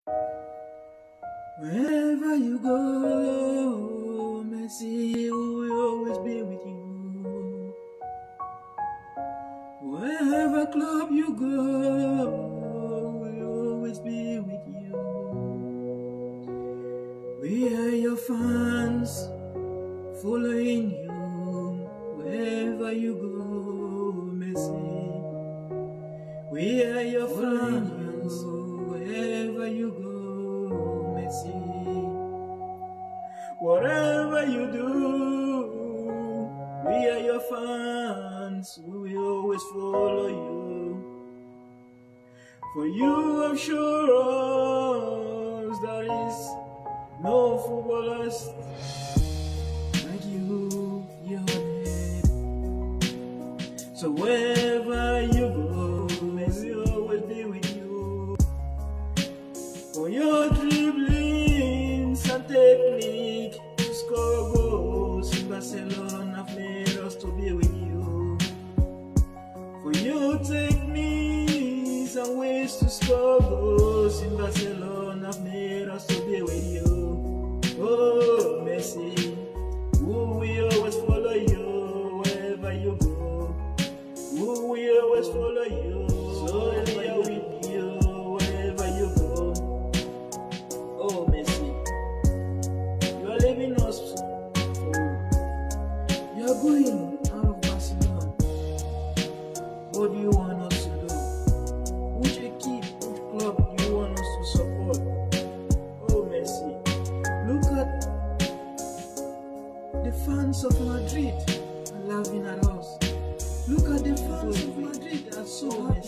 Wherever you go, Messi will always be with you. Wherever club you go, we'll always be with you. We are your fans, following you wherever you go, Messi. We are your fans, wherever you go, Messi. Whatever you do, we are your fans, we will always follow you. For you have shown us there is no footballers like you, Lionel. So wherever you go, Messi will always be with you. For your dribblings and technique to score goals in Barcelona have made us to be with you. For your techniques and ways to score goals in Barcelona have made us to be with you. Oh, Messi, we always follow you wherever you go. We always follow you, so we are with you wherever you go. Oh, Messi, you are leaving us for you are going out of Barcelona. What do you want us to do? Which equipe, which club do you want us to support? Oh, Messi, look at the fans of Madrid are laughing at us. Look at the fans of Madrid, they are so happy.